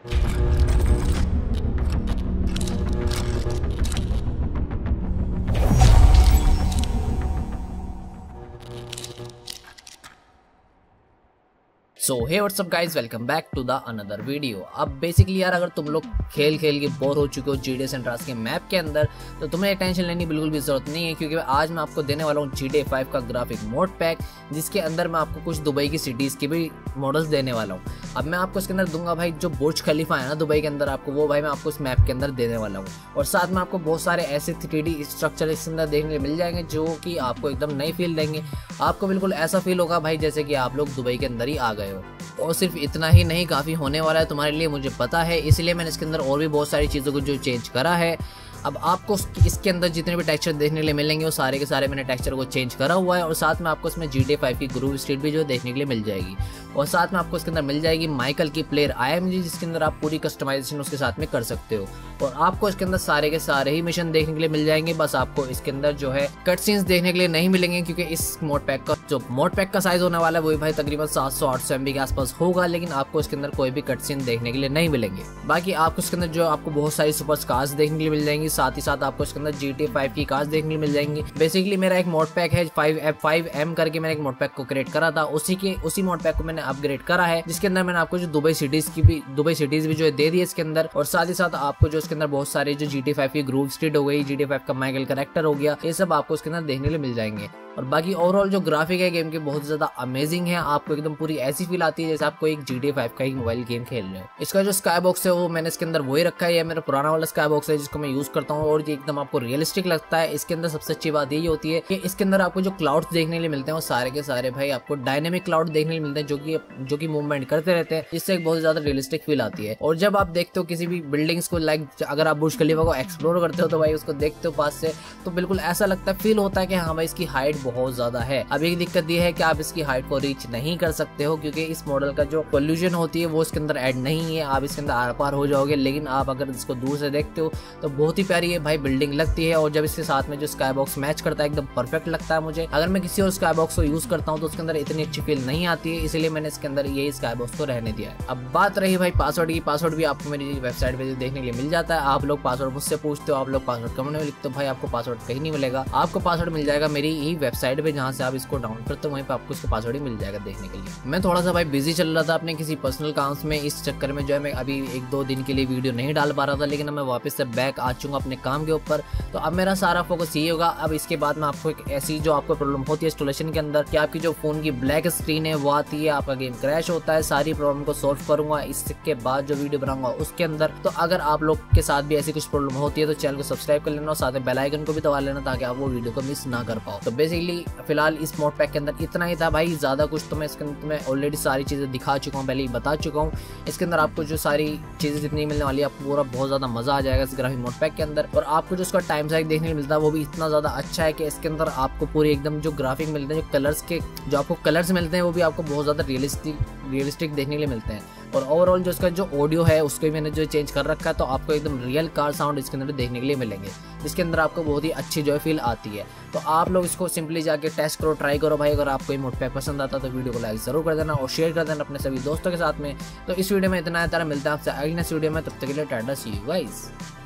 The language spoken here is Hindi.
So hey WhatsApp guys, welcome back to the another video. अब बेसिकली यार, अगर तुम लोग खेल के बोर हो चुके हो GTA सैन अंद्रेआस के मैप के अंदर, तो तुम्हें टेंशन लेने की बिल्कुल भी जरूरत नहीं है, क्योंकि आज मैं आपको देने वाला हूँ GTA 5 का ग्राफिक मोड पैक, जिसके अंदर मैं आपको कुछ दुबई की सिटीज़ के भी मॉडल्स देने वाला हूँ। अब मैं आपको इसके अंदर दूंगा भाई, जो बुर्ज खलीफा है ना दुबई के अंदर, आपको वो भाई मैं आपको इस मैप के अंदर देने वाला हूँ। और साथ में आपको बहुत सारे ऐसे 3D स्ट्रक्चर इसके अंदर देखने मिल जाएंगे जो कि आपको एकदम नई फील देंगे। आपको बिल्कुल ऐसा फील होगा भाई जैसे कि आप लोग दुबई के अंदर ही आ गए हो। और सिर्फ इतना ही नहीं, काफ़ी होने वाला है तुम्हारे लिए, मुझे पता है, इसलिए मैंने इसके अंदर और भी बहुत सारी चीज़ों को जो चेंज करा है। अब आपको इसके अंदर जितने भी टेक्सचर देखने के लिए मिलेंगे वो सारे के सारे मैंने टेक्सचर को चेंज करा हुआ है। और साथ में आपको इसमें GTA 5 की ग्रूव स्ट्रीट भी जो देखने के लिए मिल जाएगी। और साथ में आपको इसके अंदर मिल जाएगी माइकल की प्लेयर IMG, जिसके अंदर आप पूरी कस्टमाइजेशन उसके साथ में कर सकते हो। और आपको इसके अंदर सारे के सारे ही मिशन देखने के लिए मिल जाएंगे। बस आपको इसके अंदर जो है कट सीन्स देखने के लिए नहीं मिलेंगे, क्योंकि इस मोड पैक का साइज होने वाला है वही भाई तकरीबन 700-800 MB के आसपास होगा, लेकिन आपको इसके अंदर कोई भी कट सीन देखने के लिए नहीं मिलेंगे। बाकी आपको इसके अंदर जो आपको बहुत सारी सुपर कार्स देखने के लिए मिल जाएंगी, साथ ही साथ आपको इसके अंदर GTA 5 की कार्स देखने के लिए मिल जाएंगी। बेसिकली मेरा एक मोड पैक है 5M करके, मैंने एक मोड पैक को क्रिएट करा था, उसी मोड पैक को मैंने अपग्रेड करा है, जिसके अंदर मैंने आपको जो दुबई सिटीज भी जो दे दी है इसके अंदर। और साथ ही साथ आपको जो इसके अंदर बहुत सारे जो GTA 5 की ग्रूव स्ट्रीट हो गई, GTA 5 का माइकल कैरेक्टर हो गया, ये सब आपको इसके अंदर देखने के लिए मिल जाएंगे। और बाकी ओवरऑल जो ग्राफिक है गेम के बहुत ज्यादा अमेजिंग है, आपको एकदम पूरी ऐसी फील आती है जैसे आपको एक GTA 5 का ही मोबाइल गेम खेल रहे हो। इसका जो स्काई बॉक्स है वो मैंने इसके अंदर वही रखा है, मेरा पुराना वाला स्काई बॉक्स है जिसको मैं यूज करता हूँ, और ये एकदम आपको रियलिस्टिक लगता है। इसके अंदर सबसे अच्छी बात यही होती है कि इसके अंदर आपको जो क्लाउड्स देखने के लिए मिलते हैं वो सारे के सारे भाई आपको डायनेमिक क्लाउड देखने के लिए मिलते हैं, जो कि मूवमेंट करते रहते हैं, जिससे एक बहुत ज्यादा रियलिस्टिक फील आती है। और जब आप देखते हो किसी भी बिल्डिंग्स को, लाइक अगर आप बुर्ज खलीफा को एक्सप्लोर करते हो तो भाई उसको देखते हो पास से, तो बिल्कुल ऐसा लगता है, फील होता है कि हाँ भाई इसकी हाइट बहुत ज्यादा है। अब एक दिक्कत ये है कि आप इसकी हाइट को रीच नहीं कर सकते हो, क्योंकि इस मॉडल का जो पॉल्यूशन होती है वो इसके अंदर ऐड नहीं है, आप इसके अंदर आर पार हो जाओगे। लेकिन आप अगर इसको दूर से देखते हो तो बहुत ही प्यारी है भाई बिल्डिंग लगती है। और जब इसके साथ में जो स्काई बॉक्स मैच करता है एकदम परफेक्ट लगता है मुझे। अगर मैं किसी और स्काई बॉक्स को यूज करता हूँ तो उसके अंदर इतनी अच्छी फील नहीं आती है, इसलिए मैंने इसके अंदर यही स्काई बॉक्स को रहने दिया है। अब बात रही भाई पासवर्ड की, पासवर्ड भी आपको मेरी वेबसाइट पे देखने के लिए मिल जाता है। आप लोग पासवर्ड मुझसे पूछते हो, आप लोग पासवर्ड कमेंट में लिखते हो, भाई आपको पासवर्ड कहीं नहीं मिलेगा, आपको पासवर्ड मिल जाएगा मेरी ही वेबसाइट पे, जहाँ से आप इसको डाउनलोड करते हो, वहीं पे आपको इसका पासवर्ड ही मिल जाएगा देखने के लिए। मैं थोड़ा सा भाई बिजी चल रहा था अपने किसी पर्सनल काम में, इस चक्कर में जो है मैं अभी 1-2 दिन के लिए वीडियो नहीं डाल पा रहा था, लेकिन अब मैं वापस से बैक आ चुका अपने काम के ऊपर। तो अब मेरा सारा फोकस ये होगा, अब इसके बाद में आपको एक ऐसी जो आपको प्रॉब्लम होती है इंस्टॉलेशन के अंदर कि आपकी जो फोन की ब्लैक स्क्रीन है वो आती है, आपका गेम क्रैश होता है, सारी प्रॉब्लम को सॉल्व करूंगा इसके बाद जो वीडियो बनाऊंगा उसके अंदर। तो अगर आप लोग के साथ भी ऐसी कुछ प्रॉब्लम होती है तो चैनल को सब्सक्राइब कर लेना और साथ में बेल आइकन को भी दबा लेना, ताकि आप वो वीडियो को मिस ना कर पाओ। तो बेसिकली फिलहाल इस मोड पैक के अंदर इतना ही था भाई, ज्यादा कुछ तो मैं इसके अंदर तुम्हें ऑलरेडी सारी चीजें दिखा चुका हूँ, पहले ही बता चुका हूँ। इसके अंदर आपको जो सारी चीजें जितनी मिलने वाली है, आपको पूरा बहुत ज्यादा मजा आ जाएगा इस ग्राफिक मोड पैक के अंदर। और आपको जो इसका टाइम साइज देखने को मिलता है वो भी इतना ज्यादा अच्छा है कि इसके अंदर आपको पूरी एकदम जो ग्राफिक मिलते हैं, जो कलर्स के जो आपको कलर्स मिलते हैं वो भी आपको बहुत ज्यादा रियलिस्टिक देखने के लिए मिलते हैं। और ओवरऑल जो इसका जो ऑडियो है उसको भी मैंने जो चेंज कर रखा है, तो आपको एकदम रियल कार साउंड इसके अंदर देखने के लिए मिलेंगे, जिसके अंदर आपको बहुत ही अच्छी जो है फील आती है। तो आप लोग इसको सिंपली जाके टेस्ट करो, ट्राई करो भाई। अगर आपको ये मोड पैक पसंद आता तो वीडियो को लाइक जरूर कर देना और शेयर कर देना अपने सभी दोस्तों के साथ में। तो इस वीडियो में इतना है, तरह मिलता है आपसे अगली नेक्स्ट वीडियो में, तब तक के लिए टाटा, सी यू गाइस।